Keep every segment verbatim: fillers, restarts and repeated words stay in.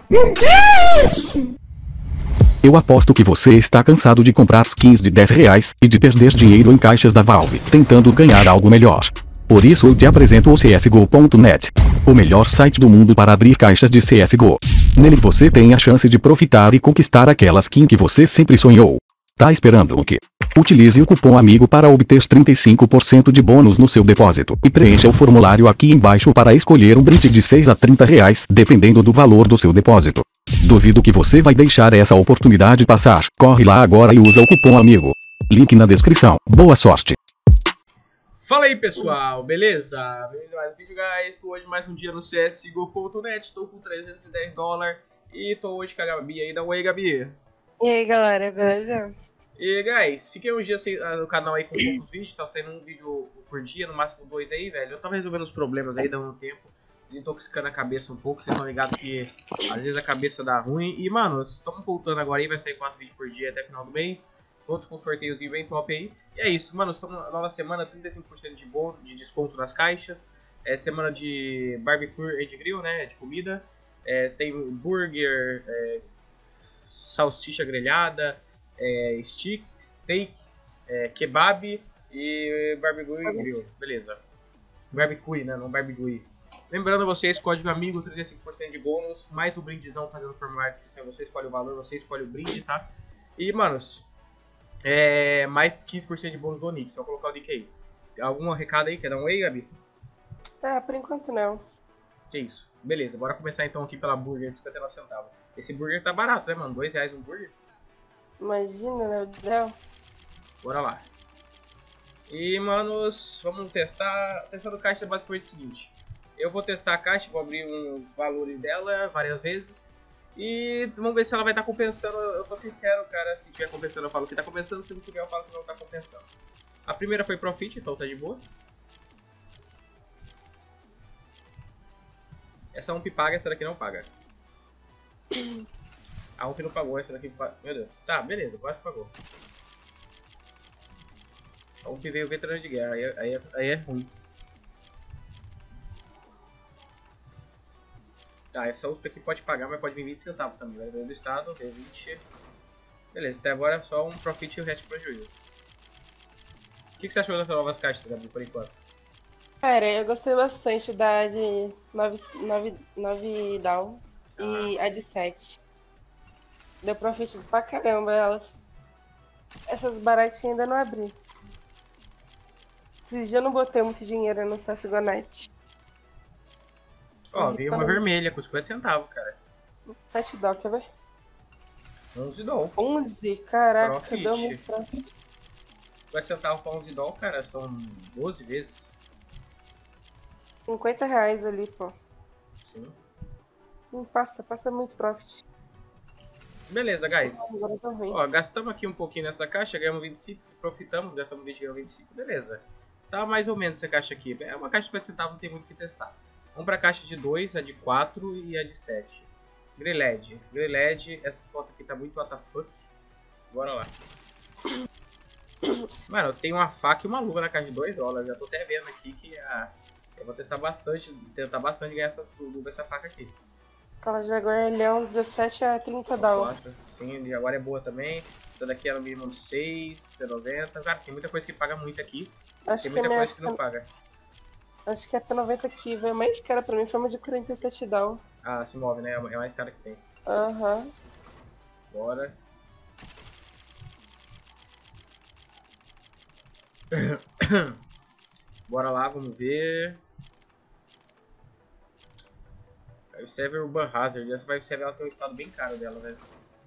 Eu aposto que você está cansado de comprar skins de dez reais e de perder dinheiro em caixas da Valve, tentando ganhar algo melhor. Por isso eu te apresento o C S G O ponto net, o melhor site do mundo para abrir caixas de C S G O. Nele você tem a chance de profitar e conquistar aquela skin que você sempre sonhou. Tá esperando o quê? Utilize o cupom AMIGO para obter trinta e cinco por cento de bônus no seu depósito e preencha o formulário aqui embaixo para escolher um brinde de seis a trinta reais, dependendo do valor do seu depósito. Duvido que você vai deixar essa oportunidade passar. Corre lá agora e usa o cupom AMIGO. Link na descrição. Boa sorte! Fala aí pessoal, beleza? Bem-vindo a mais um vídeo, guys. Estou hoje mais um dia no C S G O ponto net. Estou com trezentos e dez dólares e estou hoje com a Gabi aí. Dá um oi, Gabi. E aí galera, beleza? E guys, fiquei uns dias sem, uh, no canal aí com poucos vídeos, tava saindo um vídeo por dia, no máximo dois aí, velho. Eu tava resolvendo os problemas aí, dando um tempo, desintoxicando a cabeça um pouco. Vocês estão ligados que às vezes a cabeça dá ruim. E mano, estamos voltando agora aí, vai sair quatro vídeos por dia até final do mês. Todos com sorteiozinho bem top aí. E é isso, mano, estamos na nova semana, trinta e cinco por cento de, bom, de desconto nas caixas. É semana de barbecue e de grill, né, de comida. É, tem burger, é, salsicha grelhada, é, stick, steak, é, kebab e barbecue e grill. Beleza. Barbecue, né, não barbecue. Lembrando a vocês, código AMIGO, trinta e cinco por cento de bônus, mais o brindezão fazendo formulário de descrição. Você escolhe o valor, você escolhe o brinde, tá? E, manos... É, mais quinze por cento de bônus do Nick, só colocar o Nick aí. Algum recado aí? Quer dar um oi, Gabi? Ah, por enquanto não. Que isso. Beleza, bora começar então aqui pela burger de cinquenta e nove centavos. Esse burger tá barato, né, mano? dois reais um burger. Imagina, né, Del? Bora lá. E, manos, vamos testar. Testando caixa é basicamente o seguinte. Eu vou testar a caixa, vou abrir um valores dela várias vezes. E vamos ver se ela vai estar tá compensando. Eu tô sincero, cara, se tiver compensando eu falo que tá compensando, se não tiver eu falo que não tá compensando. A primeira foi Profit, então tá de boa. Essa um P paga, essa daqui não paga. A um P não pagou, essa daqui paga. Meu Deus. Tá, beleza, quase pagou. A um P veio veterano de guerra, aí, aí, aí é ruim. Tá, essa U S P aqui pode pagar, mas pode vir vinte centavos também. Vai vir do estado, V vinte. Beleza, até agora é só um profit e o resto prejuízo. O que, que você achou das novas caixas, Gabi, por enquanto? Cara, eu gostei bastante da de nove down e a de sete. Deu profit pra caramba elas. Essas baratinhas ainda não abri. Esses dias eu não botei muito dinheiro no C S G O Net. Ó, veio uma vermelha com cinquenta centavos, cara. sete dólares, quer ver? onze dólares. onze? Caraca, Profit. deu muito profit. cinquenta centavos pra onze dólares, cara, são doze vezes. cinquenta reais ali, pô. Sim. Não passa, passa muito profit. Beleza, guys. Agora tá ruim. Ó, gastamos aqui um pouquinho nessa caixa, ganhamos vinte e cinco, profitamos, gastamos vinte, ganhamos vinte e cinco, beleza. Tá mais ou menos essa caixa aqui. É uma caixa de cinquenta centavos, não tem muito o que testar. Vamos pra caixa de dois, a de quatro e a de sete. Greled. Greled, essa foto aqui tá muito W T F. Bora lá. Mano, eu tenho uma faca e uma luva na caixa de dois dólares. Já tô até vendo aqui que a... eu vou testar bastante, tentar bastante ganhar essas luvas, essa faca aqui. Aquela Jaguar Leão dezessete a trinta dólares. Sim, de Jaguar é boa também. Essa daqui é no mínimo seis, noventa. Cara, tem muita coisa que paga muito aqui. Acho tem que muita é coisa minha... que não paga. Acho que a P noventa aqui veio mais cara pra mim, foi uma de quarenta e sete dólares. Ah, se move, né? É a mais cara que tem. Aham. Uhum. Bora. Bora lá, vamos ver. Five Seven Urban Hazard. Essa Five Seven ela tem um estado bem caro dela, velho.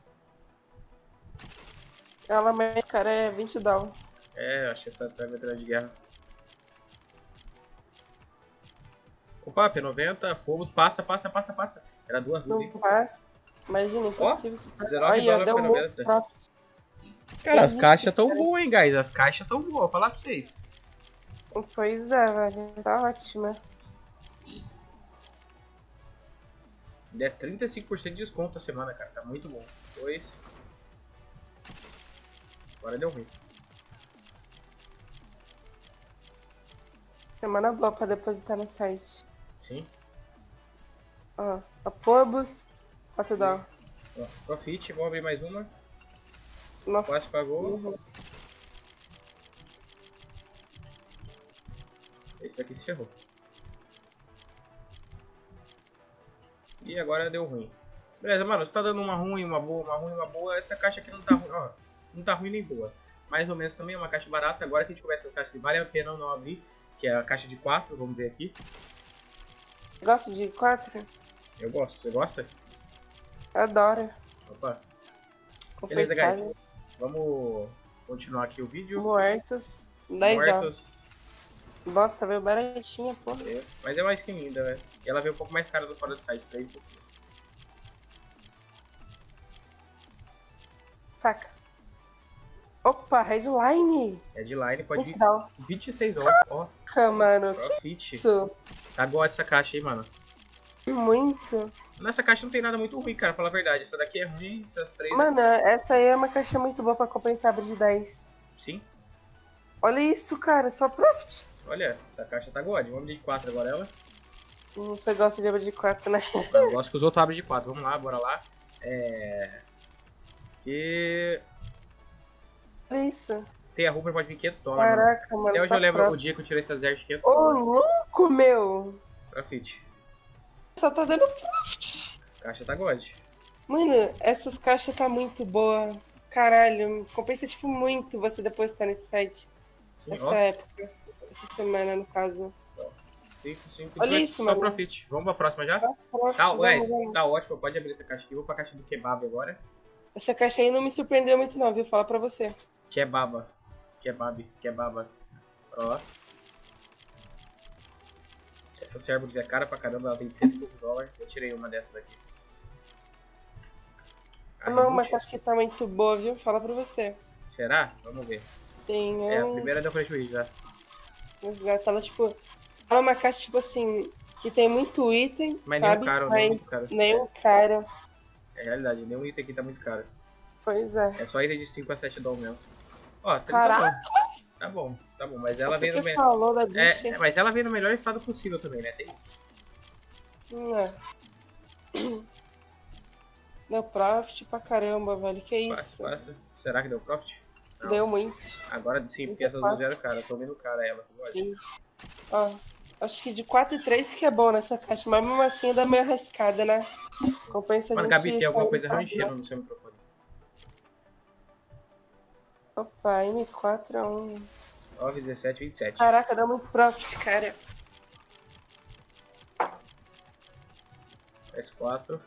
Ela mais cara é vinte dólares. É, acho que essa é veterana de guerra. Opa, P noventa, fogo, passa, passa, passa, passa. Era duas Não passa. Imagina, impossível. Ó, dezenove dólares P noventa. Cara, as caixas tão boas, hein, guys. As caixas tão boas, vou falar pra vocês. Pois é, velho. Tá ótima. É trinta e cinco por cento de desconto a semana, cara. Tá muito bom. Dois. Agora deu ruim. Semana boa pra depositar no site. Sim. Ó, a Pobos, quatro dólares. Ó, profit, vamos abrir mais uma. Nossa. Quase pagou. Uhum. Esse daqui se ferrou. E agora deu ruim. Beleza, mano, você tá dando uma ruim, uma boa, uma ruim, uma boa. Essa caixa aqui não tá ruim, ó. Não tá ruim nem boa. Mais ou menos também é uma caixa barata. Agora que a gente começa as caixas, vale a pena ou não abrir. Que é a caixa de quatro, vamos ver aqui. Gosta de quatro? Eu gosto, você gosta? Adoro. Opa. Beleza, guys. Confortável. Vamos continuar aqui o vídeo. Muertos. dez dólares. Mortos. Nossa, veio baratinha, pô. É, mas é uma skin linda, velho. E ela veio um pouco mais cara do fora do site. Daí, Faca. Opa, Redline. Headline pode vinte vir dólares. vinte e seis dólares. Ó, Caraca, mano. Que profit. isso? Tá god essa caixa aí, mano. Muito. Nessa caixa não tem nada muito ruim, cara, pra falar a verdade. Essa daqui é ruim, essas três. Mano, essa aí é uma caixa muito boa pra compensar a de dez. Sim. Olha isso, cara. Só profit. Olha, essa caixa tá god. Vamos abrir de quatro agora ela. Hum, Você gosta de abrir de quatro, né? Eu gosto que os outros abrem de quatro. Vamos lá, bora lá. É. Que. Olha isso. Tem a roupa pode vir quinhentos dólares. Mano. Caraca, mano. Até hoje só eu lembro profit. o dia que eu tirei essas zero de quinhentos Ô, dólares. louco, meu. Profit. Só tá dando profit. A caixa tá god. Mano, essas caixas tá muito boa. Caralho, compensa tipo muito você depositar nesse site. Sim, Nessa ó. época. Essa semana, no caso. cinco, cinco, Olha dezoito, isso, só mano. profit. Vamos pra próxima já? Só profit, Tá, vamos, guys, vamos. tá ótimo. Pode abrir essa caixa aqui. Vou pra caixa do kebab agora. Essa caixa aí não me surpreendeu muito não, viu? Falar pra você. Kebaba. Kebab, kebaba. Ó. Essa Cerberus é cara pra caramba, ela tem cento e poucos dólares. Eu tirei uma dessa daqui. A Não, uma Reboot? caixa que tá muito boa, viu? Fala pra você. Será? Vamos ver. Sim, É, a eu... primeira deu prejuízo já. Exato, ela tipo... Ela é uma caixa, tipo assim, que tem muito item, Mas nenhum sabe? caro, Mas nenhum caro. nenhum caro. É realidade, nenhum item aqui tá muito caro. Pois é. É só item de cinco a sete dólares mesmo. Ó, tá, Caraca! tá bom. Tá bom, mas ela vem no Por que melhor. falou da bicha? É, mas ela vem no melhor estado possível também, né? Tem isso. Hum, é. Deu profit pra caramba, velho. Que Passa, isso? passa. Será que deu profit? Não. Deu muito. Agora sim, porque essas duas eram cara. Eu tô vendo cara elas. Sim. Ó, acho que de quatro e três que é bom nessa caixa, mas mesmo assim ainda é meio arriscada, né? Compensa a Mano, gente... Gabi, tem alguma sair coisa pra- rangendo no seu microfone. Opa, M quatro é um... nove, dezessete, vinte e sete. Caraca, dá muito profit, cara. S quatro.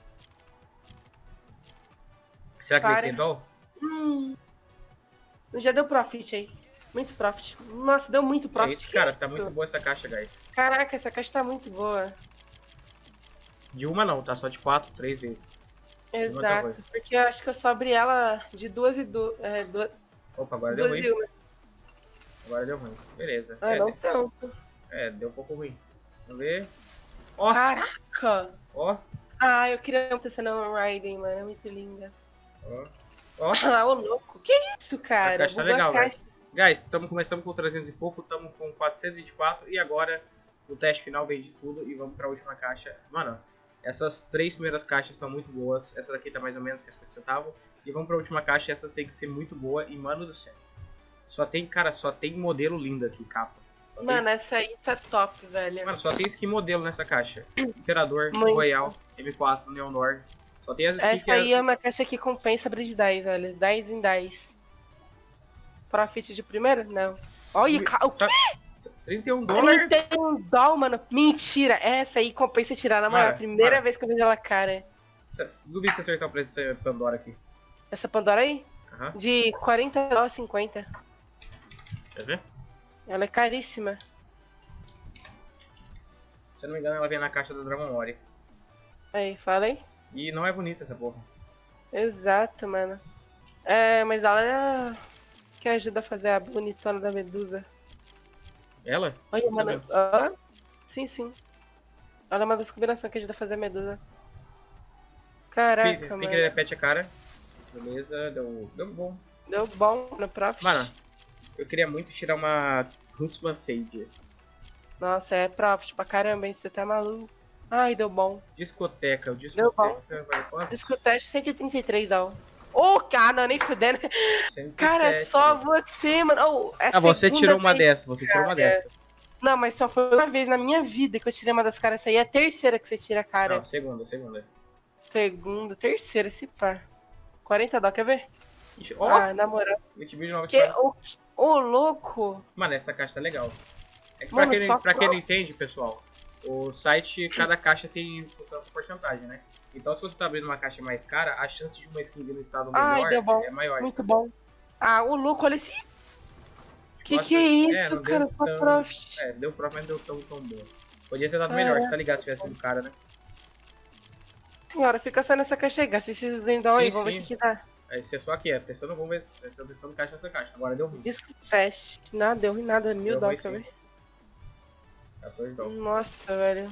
Será que Para. vem sem dó? Hum. Já deu profit aí. Muito profit. Nossa, deu muito É profit. isso, Que cara. isso? Tá muito boa essa caixa, guys. Caraca, essa caixa tá muito boa. De uma não, tá? Só de quatro, três vezes. Exato. coisa. Porque eu acho que eu só abri ela de duas e duas. É, duas, Opa, agora deu duas ruim. e uma. Agora deu ruim. Beleza. Ah, é, não de- tanto. é, deu um pouco ruim. Vamos ver. Ó, Caraca! ó, Ah, eu queria muito essa não Raiden, mano. É muito linda. ó. Ó. Ah, ô louco. Que isso, cara? A caixa tá Bugou legal, a caixa. Guys, estamos começando com trezentos e pouco, estamos com quatrocentos e vinte e quatro e agora no teste final vem de tudo e vamos para a última caixa. Mano, essas três primeiras caixas estão muito boas, essa daqui tá mais ou menos que é cinquenta centavos e vamos para a última caixa, essa tem que ser muito boa e mano do céu. Só tem, cara, só tem modelo lindo aqui, capa. Só tem Mano, essa aí tá top, velho. Mano, só tem skin modelo nessa caixa. Imperador, Muito. Royal, M quatro, Neonor. Só tem as skins Essa que aí é... é uma caixa que compensa abrir de dez, olha. dez em dez. Profit de primeira? Não. Olha, ca- o quê? trinta e um dólares? trinta e um dólares, mano. Mentira. Essa aí compensa tirar na mão. É a Mano, primeira mano. vez que eu vejo ela cara. Duvido você acertar o preço dessa Pandora aqui. Essa Pandora aí? Aham. De quarenta dólares, cinquenta. Quer ver? Ela é caríssima. Se eu não me engano, ela vem na caixa da Dragon Mori. Aí, fala aí. E não é bonita essa porra. Exato, mano. É, mas ela é a que ajuda a fazer a bonitona da Medusa. Ela? Olha, Tô mano. sabendo. Ó. Sim, sim. Ela é uma das combinações que ajuda a fazer a Medusa. Caraca, Pique mano. que repete a cara. Beleza, deu, deu bom. Deu bom no profit. Mano, eu queria muito tirar uma Rootsman Fade. Nossa, é profit pra caramba, hein? Você tá maluco. Ai, deu bom. Discoteca, o Deu bom. discoteca vai quanto? Discoteca cento e trinta e três, dá. Ô, cara, não, nem fudendo. cento e Cara, é sete. só você, mano. Oh, é a Ah, você segunda tirou uma vez, dessa, você tirou uma cara. dessa. Não, mas só foi uma vez na minha vida que eu tirei uma das caras. Essa aí é a terceira que você tira, cara. Não, segunda, segunda. Segunda, terceira, se pá. quarenta dó, quer ver? Ixi, ó, Ah, na moral. vinte mil de nova Que, história. ô, ô, louco. Mano, essa caixa tá legal. É que Mano, pra, quem, só não- pra quem não pro- entende, pessoal, o site, cada caixa tem descontando por porcentagem, né? Então se você tá abrindo uma caixa mais cara, a chance de uma skin vir no estado Ai, melhor deu bom. é maior. Muito bom. Ah, ô, louco, olha esse... Que Nossa, que é isso, não cara? deu Só tão- profit. É, deu profit, mas não deu tão, tão bom. Podia ter dado Ah, melhor, é. você tá ligado se tivesse sido cara, né? Senhora, fica só nessa caixa aí. Gasta esses dendão aí, Sim, vamos ver o sim. que que dá. Aí você só aqui, é, testando, vamos ver, testando, testando caixa nessa caixa. Agora deu ruim. Disco fast. Nada, deu ruim nada. Mil Deu dó, ruim quer sim. ver? quatorze dólares. Nossa, velho.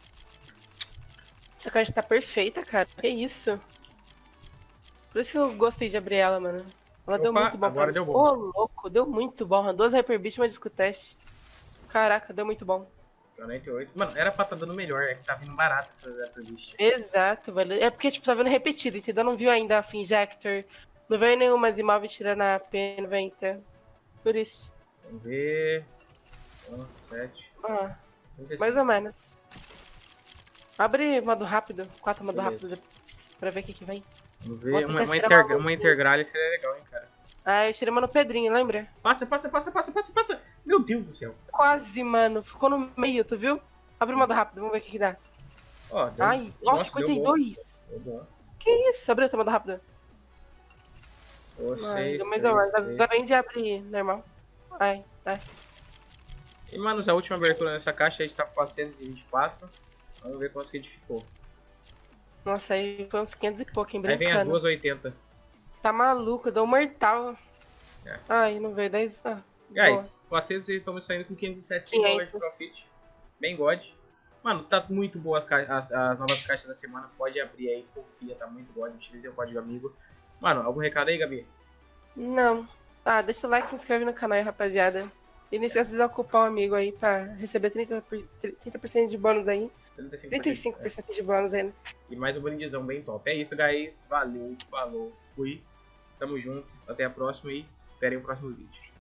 Essa caixa tá perfeita, cara. Que isso? Por isso que eu gostei de abrir ela, mano. Ela deu Opa, muito bom agora pra deu mim. bom. Ô, louco, deu muito bom. doze Hyperbit, uma disco teste. Caraca, deu muito bom. quarenta e oito. Mano, era pra tá dando melhor, é que tá vindo barato essas Hyperbit. Exato, velho. É porque, tipo, tá vendo repetido, entendeu? Não viu ainda a Finjector. Não veio nenhuma Zimov tirando a P noventa. Por isso. Vamos ver. um, sete. Ah, trinta e cinco. mais ou menos. Abre modo rápido. Quatro modo Beleza. rápido depois. Pra ver o que que vem. Vamos Vou ver. tentar Uma, uma, tirar inter, uma- uma intergralha seria legal, hein, cara. Ah, eu tirei uma no Pedrinho, lembra? Passa, passa, passa, passa, passa, passa. Meu Deus do céu. Quase, mano. Ficou no meio, tu viu? Abre o modo rápido, vamos ver o que que dá. Ó, deu, Ai, nossa, deu cinquenta e dois. bom. Deu bom. Que isso? Abriu o modo rápido. Ô, Ai, seis, deu mais seis, ou menos. seis. Agora vem de abrir normal. Ai, ai. E, mano, a última abertura nessa caixa a gente tá com quatrocentos e vinte e quatro. Vamos ver quanto que a gente ficou. Nossa, aí foi uns quinhentos e pouco, hein, Aí vem as brincando. duas oitenta. Tá maluco, deu um mortal. É. Ai, não veio dez. Ah, Guys, quatrocentos e estamos saindo com quinhentos e sete dólares de quinhentos. profit. Bem god. Mano, tá muito boa as, ca- as, as novas caixas da semana. Pode abrir aí, confia, tá muito god. Utilizei o código amigo. Mano, algum recado aí, Gabi? não. Ah, deixa o like, se inscreve no canal aí, rapaziada. E não esqueça de desocupar o amigo aí pra receber trinta por cento, trinta por cento de bônus aí. trinta e cinco por cento. trinta e cinco por cento de bônus aí, né? E mais um brindezão bem top. É isso, guys. Valeu, falou, fui. Tamo junto. Até a próxima e esperem o próximo vídeo.